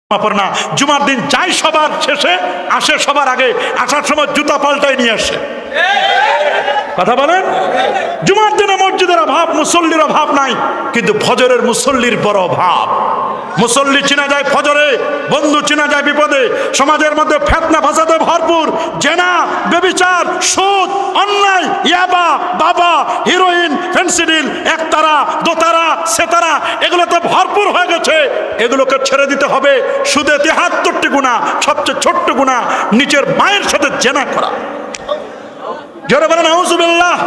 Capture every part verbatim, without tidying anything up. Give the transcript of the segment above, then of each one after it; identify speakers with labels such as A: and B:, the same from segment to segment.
A: না জুমার দিন যাই সবার শেষে আসে সবার আগে, আসার সময় জুতা পাল্টাই নিয়ে আসে। কথা বলেন, জুমার দিনে মসজিদের অভাব, মুসল্লির অভাব নাই, কিন্তু ফজরের মুসল্লির বড় অভাব। মুসল্লি চিনা যায় ফজরে, বন্ধু চিনা যায় বিপদে। সমাজের মধ্যে ফেতনা ফাসাদে ভরপুর, জেনা, ব্যভিচার, সুদ, অন্যায়, ইয়াবা, বাবা, হিরোইন, ফেন্সিডিল, একতারা, দোতারা, সেতারা, এগুলো তো ভরপুর হয়ে গেছে। এগুলোকে ছেড়ে দিতে হবে। সুদে তেহাত্তরটি গুনাহ, সবচেয়ে ছোট্ট গুনাহ নিচের মায়ের সাথে জেনা করা। জোরে বলেন আউযুবিল্লাহ।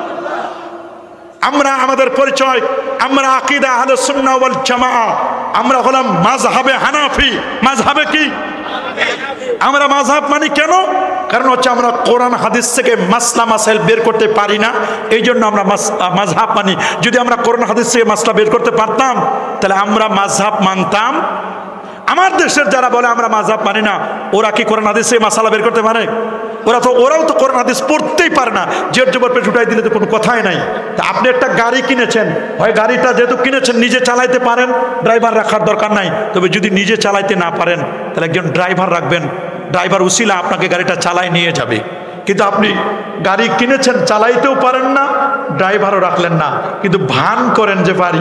A: আমরা আমাদের পরিচয়, আমরা আকীদা আহলে সুন্নাহ ওয়াল জামাআহ, আমরা হলাম মাযহাবে হানাফি। মাযহাবে কি? আমরা মাযহাব মানি কেন? কারণ হচ্ছে আমরা কোরআন হাদিস থেকে মাসলা মাসাইল বের করতে পারি না, এই জন্য আমরা মাযহাব মানি। যদি আমরা কোরআন হাদিস থেকে মাসলা বের করতে পারতাম তাহলে আমরা মাযহাব মানতাম। আমার দেশের যারা বলে আমরা মাযহাব মানি না, ওরা কি কোরআন হাদিস থেকে মাসালা বের করতে পারে? ওরা তো ওরাও তো কোরআন হাদিস পড়তেই পারে না। জের জবর পেশ উঠাই দিলে তো কোনো কথাই নাই। তা আপনি একটা গাড়ি কিনেছেন, হয় গাড়িটা যেহেতু কিনেছেন নিজে চালাইতে পারেন, ড্রাইভার রাখার দরকার নাই। তবে যদি নিজে চালাইতে না পারেন তাহলে একজন ড্রাইভার রাখবেন, ড্রাইভার উসিলা আপনাকে গাড়িটা চালায় নিয়ে যাবে। কিন্তু আপনি গাড়ি কিনেছেন, চালাইতেও পারেন না, ড্রাইভারও রাখলেন না, কিন্তু ভান করেন যে পারি,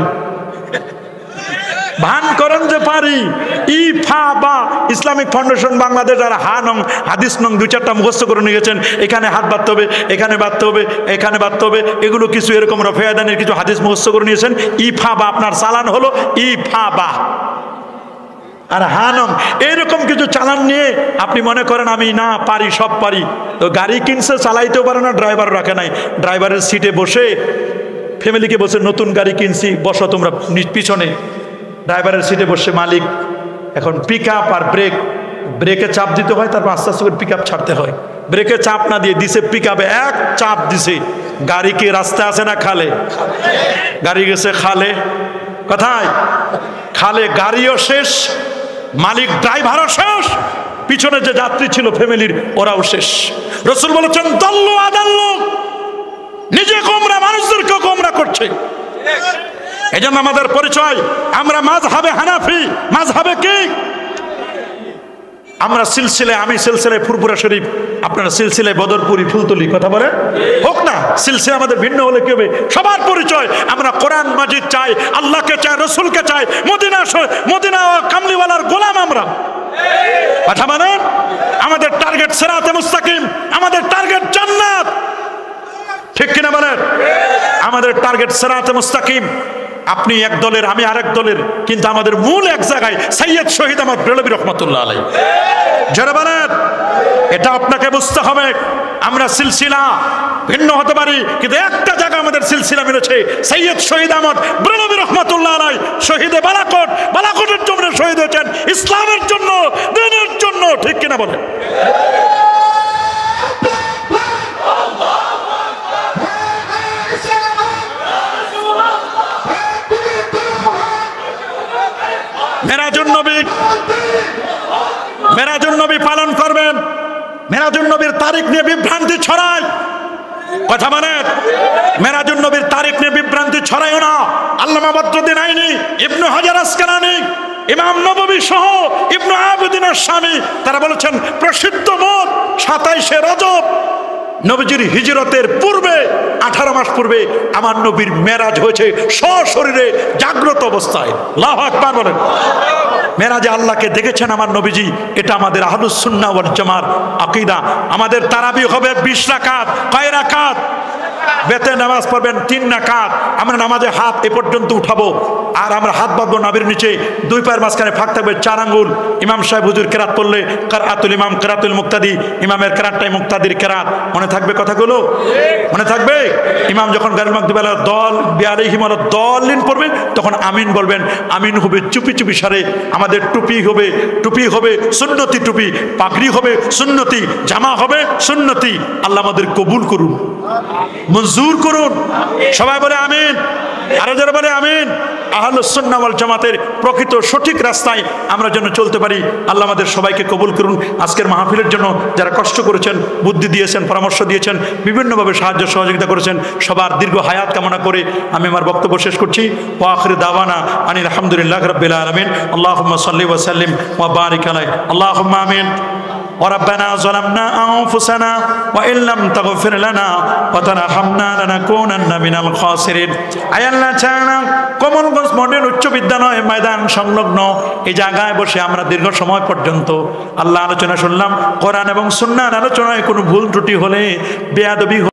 A: ভান করেন যে পারি। ইফা বা ইসলামিক ফাউন্ডেশন বাংলাদেশ আর হা নং হাদিস নং দু চারটা মুখস্থ করে নিয়ে গেছেন, এখানে হাত বাঁধতে হবে, এখানে বাঁধতে হবে, এখানে বাঁধতে হবে, এগুলো কিছু এরকম রফেয়াদানের কিছু হাদিস মুখস্থ করে নিয়েছেন। ইফা বা আপনার চালান হলো ইফা বা, আর হা নং এরকম কিছু চালান নিয়ে আপনি মনে করেন আমি না পারি, সব পারি। তো গাড়ি কিনছে, চালাইতেও পারে না, ড্রাইভার রাখে নাই। ড্রাইভারের সিটে বসে ফ্যামিলিকে বসে নতুন গাড়ি কিনছি, বসো তোমরা পিছনে। ড্রাইভারের সিটে বসে মালিক, এখন পিক আপ আর ব্রেক, ব্রেকে চাপ দিতে হয়, তারপর আস্তে আস্তে করে পিক আপ ছাড়তে হয়। ব্রেকে চাপ না দিয়ে দিছে পিক আপে এক চাপ দিছে, গাড়ি কি রাস্তা আছে না খালে? গাড়ি গেছে খালে। কোথায়? খালে। গাড়িও শেষ, মালিক ড্রাইভারও শেষ, পিছনে যে যাত্রী ছিল ফ্যামিলির ওরাও শেষ। রাসূল বলেছেন দাল্লু আদাল্লু, নিজে গোমরা মানুষদেরকে গোমরা করছে। এই জন্য আমাদের পরিচয়, আমরা মাযহাবে হানাফি। মাযহাবে কি? আমরা সিলসিলে, আমি সিলসিলে ফুরফুরা শরীফ, আপনারা সিলসিলে বদরপুরি ফুলতলি। কথা বলে হোক না, সিলসিলে আমাদের ভিন্ন হলে কি হবে? সবার পরিচয় আমরা কোরআন মাজিদ চাই, আল্লাহকে চাই, রসুলকে চাই, মদিনা মদিনা কামলিওয়ালার গোলাম আমরা। কথা বলেন, আমাদের টার্গেট সিরাতে মুস্তাকিম, আমাদের টার্গেট জান্নাত। ঠিক কিনা বলেন? আমাদের টার্গেট সিরাতে মুস্তাকিম। আপনি এক দলের, আমি আরেক দলের, কিন্তু আমাদের মূল এক জায়গায়। সৈয়দ শহীদ আহমদ বেরলভী রহমাতুল্লাহ আলাইহি। যারা বলেন, এটা আপনাকে বুঝতে হবে। আমরা সিলসিলা ভিন্ন হতে পারি, কিন্তু একটা জায়গা আমাদের সিলসিলা মিলেছে। সৈয়দ শহীদ আহমদ বেরলভী রহমাতুল্লাহ আলাইহি শহীদে বালাকোট, বালাকোটের জন্য শহীদ হয়েছেন ইসলামের জন্য, দ্বীনের জন্য। ঠিক কিনা বলেন? মেরাজুন নবী, মেরাজুন নবী পালন করবেন। মেরাজুন নবীর তারিখ নিয়ে বিভ্রান্তি ছড়ায়। কথা বলেন, মেরাজুন নবীর তারিখ নিয়ে বিভ্রান্তি ছড়ায় না। আল্লামা বদরুদ্দীন আইনি, ইবনে হাজার আসকালানী, ইমাম নববী সহ ইবনে আবিদিন আশ-শামী, তারা বলেছেন প্রসিদ্ধ মত সাতাইশে রজব, নবীজির হিজরতের পূর্বে আঠারো মাস পূর্বে আমার নবীর মেরাজ হয়েছে সশরীরে জাগ্রত অবস্থায়। আল্লাহু আকবার বলেন। মেরাজে আল্লাহকে দেখেছেন আমার নবীজি। এটা আমাদের আহলুস সুন্নাহ ওয়াল জামার আকীদা। আমাদের তারাবি হবে বিশ রাকাত। কয় রাকাত? বেতে নামাজ পড়বেন তিন রাকাত। আমরা নামাজে হাত এ পর্যন্ত উঠাবো, আর আমরা হাত বাঁধবো নাভির নিচে, দুই পায়ের মাঝখানে ফাঁক থাকবে চার আঙ্গুল। ইমাম সাহেব হুজুর কেরাত পড়লে কেরাতুল ইমাম, কেরাতুল মুক্তাদি, ইমামের কেরাতটাই মুক্তাদির কেরাত। মনে থাকবে কথাগুলো? মনে থাকবে? ইমাম যখন গায়রুল মাগদুবি আলাইহিম দল বিআলাইহিম দলিন পড়বে, তখন আমিন বলবেন। আমিন হবে চুপি চুপি সারে। আমাদের টুপি হবে, টুপি হবে সুন্নতি টুপি, পাগড়ি হবে সুন্নতি, জামা হবে সুন্নতি। আল্লাহ আমাদের কবুল করুন, মঞ্জুর করুন। সবাই বলে আমিন। আরো যারা বলে আমিন। আহলুস সুন্নাহ ওয়াল জামাতের প্রকৃত সঠিক রাস্তায় আমরা যেন চলতে পারি। আল্লাহ আমাদের সবাইকে কবুল করুন। আজকের মাহফিলের জন্য যারা কষ্ট করেছেন, বুদ্ধি দিয়েছেন, পরামর্শ দিয়েছেন, বিভিন্নভাবে সাহায্য সহযোগিতা করেছেন, সবার দীর্ঘ হায়াত কামনা করে আমি আমার বক্তব্য শেষ করছি। ওয়া আখিরু দাওয়ানা আনিল হামদুলিল্লাহি রাব্বিল আলামিন। আল্লাহুম্মা সাল্লি ওয়া সাল্লিম ওয়া বারিক আলাইহি। আল্লাহুম্মা আমিন। وربنا ظلمنا أنفسنا وإن لم تغفر لنا وترحمنا لنكونن من الخاسرين। আয় আল্লাহ, চায়না কমলগঞ্জ মডেল উচ্চ বিদ্যালয় ময়দান সংলগ্ন এই জায়গায় বসে আমরা দীর্ঘ সময় পর্যন্ত আল্লাহ আলোচনা শুনলাম। কোরআন এবং সুন্নাহর আলোচনায় কোনো ভুল ত্রুটি হলে, বেয়াদবি